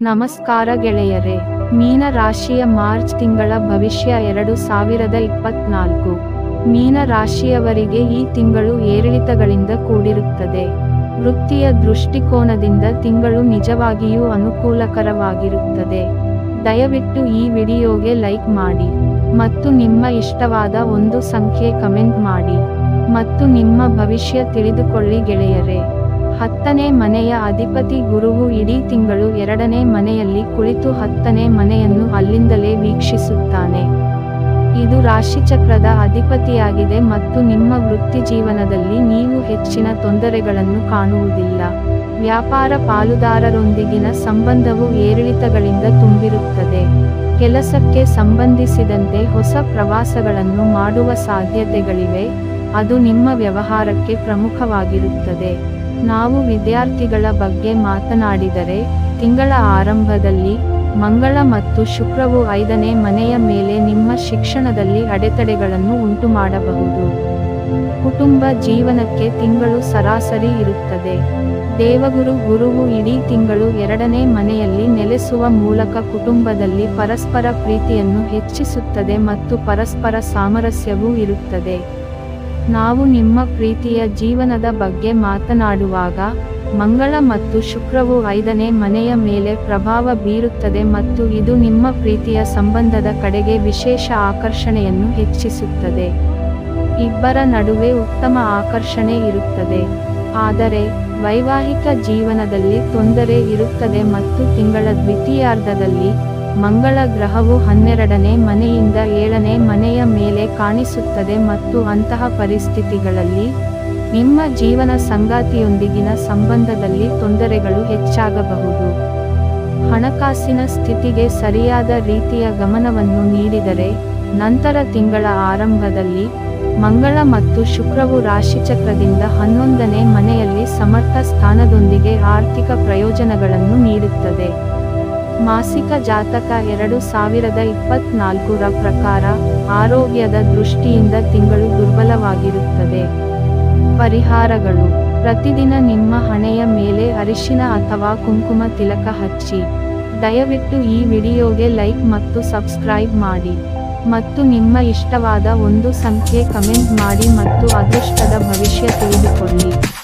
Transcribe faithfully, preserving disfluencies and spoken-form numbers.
ನಮಸ್ಕಾರ ಗೆಳೆಯರೇ, ಮೀನ ರಾಶಿಯ ಮಾರ್ಚ್ ತಿಂಗಳ ಭವಿಷ್ಯ ಎರಡು ಸಾವಿರದ ಇಪ್ಪತ್ನಾಲ್ಕು. ಮೀನ ರಾಶಿಯವರಿಗೆ ಈ ತಿಂಗಳು ಏರಿಳಿತಗಳಿಂದ ಕೂಡಿರುತ್ತದೆ. ವೃತ್ತಿಯ ದೃಷ್ಟಿಕೋನದಿಂದ ತಿಂಗಳು ನಿಜವಾಗಿಯೂ ಅನುಕೂಲಕರವಾಗಿರುತ್ತದೆ. ದಯವಿಟ್ಟು ಈ ವಿಡಿಯೋಗೆ ಲೈಕ್ ಮಾಡಿ ಮತ್ತು ನಿಮ್ಮ ಇಷ್ಟವಾದ ಒಂದು ಸಂಖ್ಯೆ ಕಮೆಂಟ್ ಮಾಡಿ ಮತ್ತು ನಿಮ್ಮ ಭವಿಷ್ಯ ತಿಳಿದುಕೊಳ್ಳಿ ಗೆಳೆಯರೇ. ಹತ್ತನೇ ಮನೆಯ ಅಧಿಪತಿ ಗುರುವು ಇಡೀ ತಿಂಗಳು ಎರಡನೇ ಮನೆಯಲ್ಲಿ ಕುಳಿತು ಹತ್ತನೇ ಮನೆಯನ್ನು ಅಲ್ಲಿಂದಲೇ ವೀಕ್ಷಿಸುತ್ತಾನೆ. ಇದು ರಾಶಿಚಕ್ರದ ಅಧಿಪತಿಯಾಗಿದೆ ಮತ್ತು ನಿಮ್ಮ ವೃತ್ತಿ ಜೀವನದಲ್ಲಿ ನೀವು ಹೆಚ್ಚಿನ ತೊಂದರೆಗಳನ್ನು ಕಾಣುವುದಿಲ್ಲ. ವ್ಯಾಪಾರ ಪಾಲುದಾರರೊಂದಿಗಿನ ಸಂಬಂಧವು ಏರಿಳಿತಗಳಿಂದ ತುಂಬಿರುತ್ತದೆ. ಕೆಲಸಕ್ಕೆ ಸಂಬಂಧಿಸಿದಂತೆ ಹೊಸ ಪ್ರವಾಸಗಳನ್ನು ಮಾಡುವ ಸಾಧ್ಯತೆಗಳಿವೆ, ಅದು ನಿಮ್ಮ ವ್ಯವಹಾರಕ್ಕೆ ಪ್ರಮುಖವಾಗಿರುತ್ತದೆ. ನಾವು ವಿದ್ಯಾರ್ಥಿಗಳ ಬಗ್ಗೆ ಮಾತನಾಡಿದರೆ, ತಿಂಗಳ ಆರಂಭದಲ್ಲಿ ಮಂಗಳ ಮತ್ತು ಶುಕ್ರವು ಐದನೇ ಮನೆಯ ಮೇಲೆ ನಿಮ್ಮ ಶಿಕ್ಷಣದಲ್ಲಿ ಅಡೆತಡೆಗಳನ್ನು ಉಂಟುಮಾಡಬಹುದು. ಕುಟುಂಬ ಜೀವನಕ್ಕೆ ತಿಂಗಳು ಸರಾಸರಿ ಇರುತ್ತದೆ. ದೇವಗುರು ಗುರುವು ಇಡೀ ತಿಂಗಳು ಎರಡನೇ ಮನೆಯಲ್ಲಿ ನೆಲೆಸುವ ಮೂಲಕ ಕುಟುಂಬದಲ್ಲಿ ಪರಸ್ಪರ ಪ್ರೀತಿಯನ್ನು ಹೆಚ್ಚಿಸುತ್ತದೆ ಮತ್ತು ಪರಸ್ಪರ ಸಾಮರಸ್ಯವೂ ಇರುತ್ತದೆ. ನಾವು ನಿಮ್ಮ ಪ್ರೀತಿಯ ಜೀವನದ ಬಗ್ಗೆ ಮಾತನಾಡುವಾಗ, ಮಂಗಳ ಮತ್ತು ಶುಕ್ರವು ಐದನೇ ಮನೆಯ ಮೇಲೆ ಪ್ರಭಾವ ಬೀರುತ್ತದೆ ಮತ್ತು ಇದು ನಿಮ್ಮ ಪ್ರೀತಿಯ ಸಂಬಂಧದ ಕಡೆಗೆ ವಿಶೇಷ ಆಕರ್ಷಣೆಯನ್ನು ಹೆಚ್ಚಿಸುತ್ತದೆ. ಇಬ್ಬರ ನಡುವೆ ಉತ್ತಮ ಆಕರ್ಷಣೆ ಇರುತ್ತದೆ, ಆದರೆ ವೈವಾಹಿಕ ಜೀವನದಲ್ಲಿ ತೊಂದರೆ ಇರುತ್ತದೆ ಮತ್ತು ತಿಂಗಳ ದ್ವಿತೀಯಾರ್ಧದಲ್ಲಿ ಮಂಗಳ ಗ್ರಹವು ಹನ್ನೆರಡನೇ ಮನೆಯಿಂದ ಏಳನೇ ಮನೆಯ ಮೇಲೆ ಕಾಣಿಸುತ್ತದೆ ಮತ್ತು ಅಂತಹ ಪರಿಸ್ಥಿತಿಗಳಲ್ಲಿ ನಿಮ್ಮ ಜೀವನ ಸಂಗಾತಿಯೊಂದಿಗಿನ ಸಂಬಂಧದಲ್ಲಿ ತೊಂದರೆಗಳು ಹೆಚ್ಚಾಗಬಹುದು. ಹಣಕಾಸಿನ ಸ್ಥಿತಿಗೆ ಸರಿಯಾದ ರೀತಿಯ ಗಮನವನ್ನು ನೀಡಿದರೆ, ನಂತರ ತಿಂಗಳ ಆರಂಭದಲ್ಲಿ ಮಂಗಳ ಮತ್ತು ಶುಕ್ರವು ರಾಶಿಚಕ್ರದಿಂದ ಹನ್ನೊಂದನೇ ಮನೆಯಲ್ಲಿ ಸಮರ್ಥ ಸ್ಥಾನದೊಂದಿಗೆ ಆರ್ಥಿಕ ಪ್ರಯೋಜನಗಳನ್ನು ನೀಡುತ್ತದೆ. ಮಾಸಿಕ ಜಾತಕ ಎರಡು ಸಾವಿರದ ಇಪ್ಪತ್ನಾಲ್ಕರ ಪ್ರಕಾರ, ಆರೋಗ್ಯದ ದೃಷ್ಟಿಯಿಂದ ತಿಂಗಳು ದುರ್ಬಲವಾಗಿರುತ್ತದೆ. ಪರಿಹಾರಗಳು: ಪ್ರತಿದಿನ ನಿಮ್ಮ ಹಣೆಯ ಮೇಲೆ ಅರಿಶಿನ ಅಥವಾ ಕುಂಕುಮ ತಿಲಕ ಹಚ್ಚಿ. ದಯವಿಟ್ಟು ಈ ವಿಡಿಯೋಗೆ ಲೈಕ್ ಮತ್ತು ಸಬ್ಸ್ಕ್ರೈಬ್ ಮಾಡಿ ಮತ್ತು ನಿಮ್ಮ ಇಷ್ಟವಾದ ಒಂದು ಸಂಖ್ಯೆ ಕಮೆಂಟ್ ಮಾಡಿ ಮತ್ತು ಅದೃಷ್ಟದ ಭವಿಷ್ಯ ತಿಳಿದುಕೊಳ್ಳಿ.